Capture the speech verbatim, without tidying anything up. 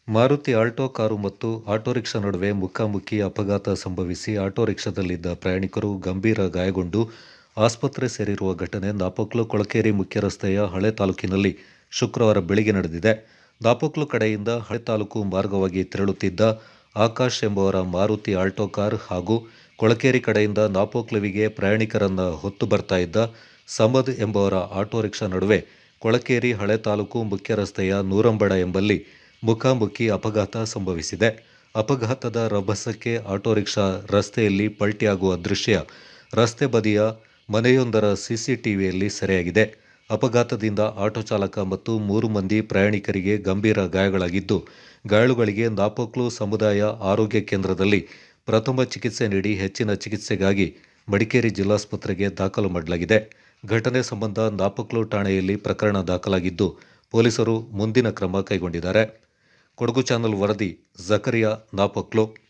Maruti Alto car ಮತ್ತು auto rickshaw ನಡುವೆ ಮುಖಾಮುಖಿ ಅಪಘಾತ ಸಂಭವಿಸಿ ಆಟೋ ರಿಕ್ಷಾದಲ್ಲಿದ್ದ ಪ್ರಯಾಣಿಕರು ಗಂಭೀರ ಗಾಯಗೊಂಡು ಆಸ್ಪತ್ರೆ ಸೇರಿರುವ ಘಟನೆ ನಾಪೋಕ್ಲು ಕೊಳಕೇರಿ ಮುಖ್ಯ ರಸ್ತೆಯ ಹಳೆ ತಾಲೂಕಿನಲ್ಲಿ ಶುಕ್ರವಾರ ಬೆಳಿಗ್ಗೆ ನಡೆದಿದೆ. ನಾಪೋಕ್ಲು ಕಡೆಯಿಂದ ಹಳೆ ತಾಲೂಕು ಮಾರ್ಗವಾಗಿ ತೆರಳುತ್ತಿದ್ದ ಆಕಾಶ್ ಎಂಬುವರ ಮಾರುತಿ ಆಲ್ಟೋ ಕಾರ್ ಹಾಗೂ ಕೊಳಕೇರಿ ಕಡೆಯಿಂದ ನಾಪೋಕ್ಲುವಿಗೆ ಪ್ರಯಾಣಿಕರನ್ನ ಹೊತ್ತು ಬರ್ತಾ ಇದ್ದ ಸಮದ್ ಎಂಬುವರ ಆಟೋ ರಿಕ್ಷಾ ನಡುವೆ ಕೊಳಕೇರಿ ಹಳೆ ತಾಲೂಕು ಮುಖ್ಯ ರಸ್ತೆಯ ನೂರಂಬಡ ಎಂಬಲ್ಲಿ ಮುಖಾಮುಖಿ ಅಪಘಾತ ಸಂಭವಿಸಿದೆ. ಅಪಘಾತದ ರಭಸಕ್ಕೆ ಆಟೋ ರಿಕ್ಷಾ ರಸ್ತೆಯಲ್ಲಿ ಪಲ್ಟಿಯಾಗುವ ದೃಶ್ಯ ರಸ್ತೆ ಬದಿಯ ಮನೆಯೊಂದರ ಸಿಸಿಟಿವಿಯಲ್ಲಿ ಸೆರೆಯಾಗಿದೆ. ಅಪಘಾತದಿಂದ ಆಟೋ ಚಾಲಕ ಮತ್ತು ಮೂರು ಮಂದಿ ಪ್ರಯಾಣಿಕರಿಗೆ ಗಂಭೀರ ಗಾಯಗಳಾಗಿದ್ದು, ಗಾಯಾಳುಗಳಿಗೆ ನಾಪೋಕ್ಲು ಸಮುದಾಯ ಆರೋಗ್ಯ ಕೇಂದ್ರದಲ್ಲಿ ಪ್ರಥಮ ಚಿಕಿತ್ಸೆ ನೀಡಿ ಹೆಚ್ಚಿನ ಚಿಕಿತ್ಸೆಗಾಗಿ ಮಡಿಕೇರಿ ಜಿಲ್ಲಾಸ್ಪತ್ರೆಗೆ ದಾಖಲು ಮಾಡಲಾಗಿದೆ. ಘಟನೆ ಸಂಬಂಧ ನಾಪೋಕ್ಲು ಠಾಣೆಯಲ್ಲಿ ಪ್ರಕರಣ ದಾಖಲಾಗಿದ್ದು, ಪೊಲೀಸರು ಮುಂದಿನ ಕ್ರಮ ಕೈಗೊಂಡಿದ್ದಾರೆ. ಕೊಡಗು ಚಾನಲ್ ವರದಿ, ಜಕರಿಯಾ, ನಾಪೋಕ್ಲು.